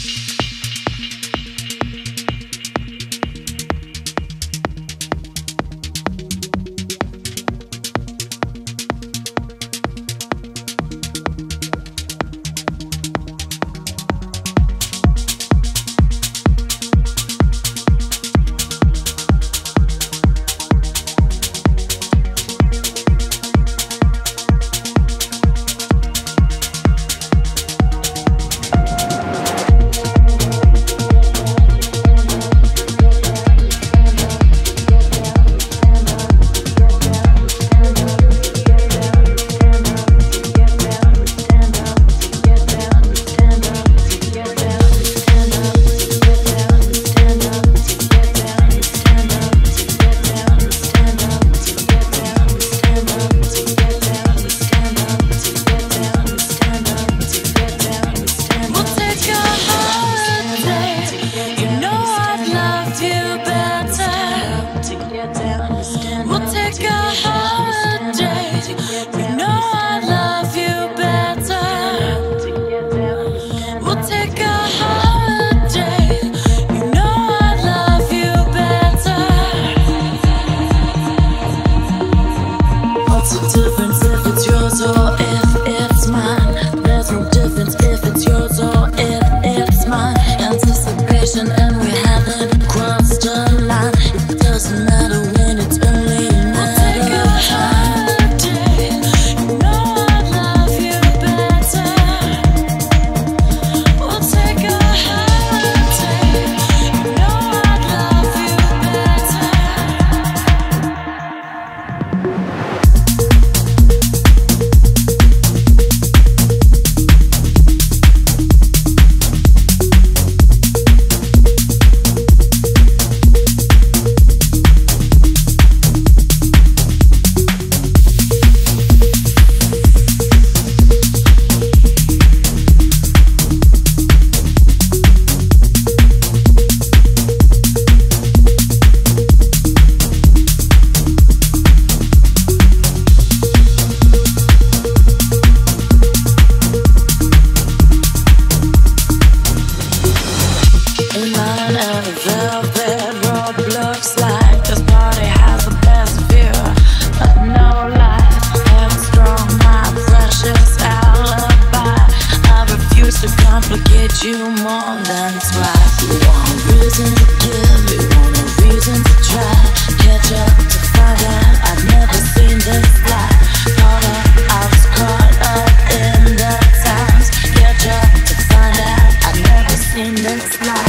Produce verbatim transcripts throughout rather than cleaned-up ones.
you more than twice. You want a reason to give, you want a reason to try. Catch up to find out I've never seen this light. Caught up, I was caught up in the times. Catch up to find out I've never seen this light.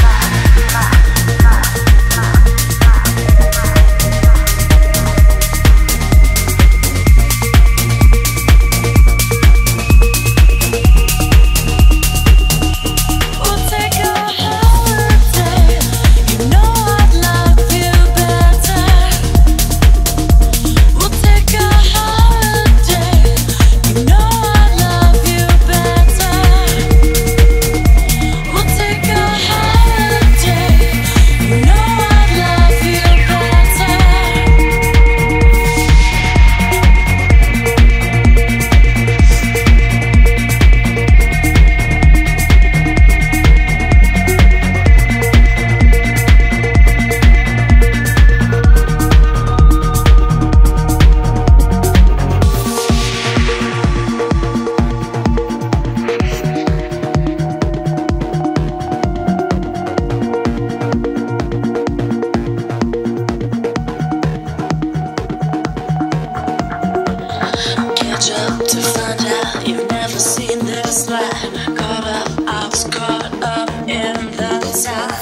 To find out you've never seen this light. Caught up, I was caught up in the time.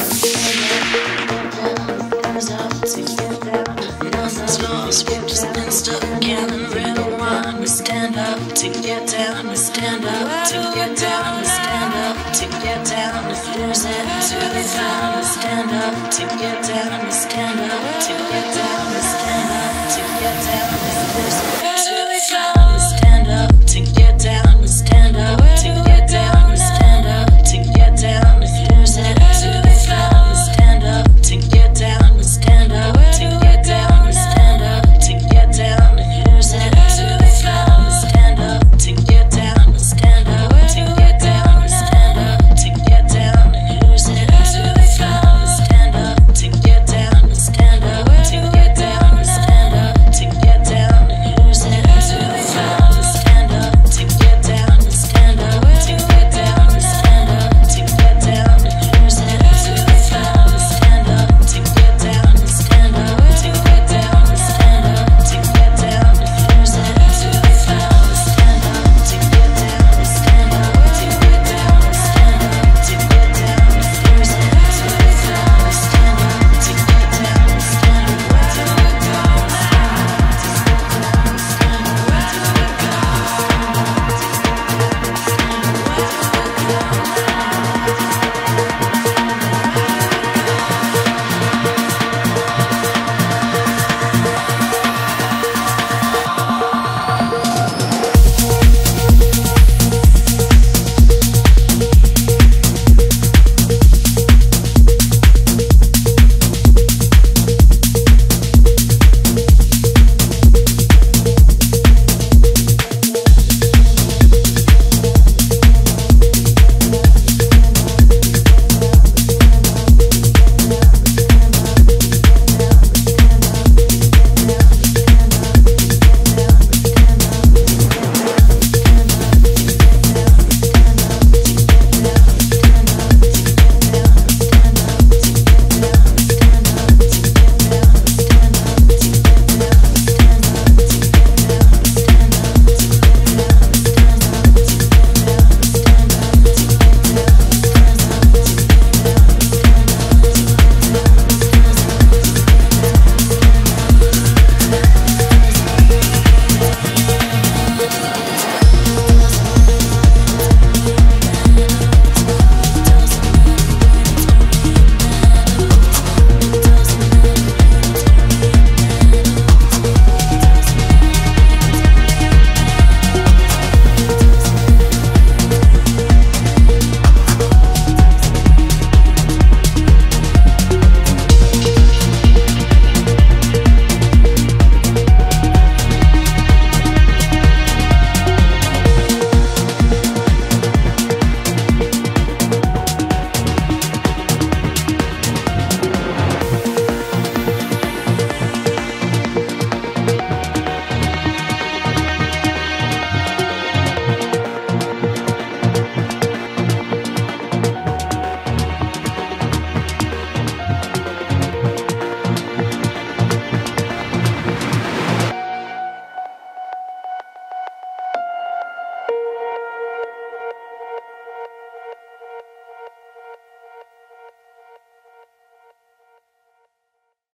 There's up to get down. Nothing's lost, we've just been stuck in the real one. We stand up to get down. We stand up to get down. We stand up to get down. If there's it to be found, we stand up to get down. We stand up to get down. We stand up to get down. If there's it to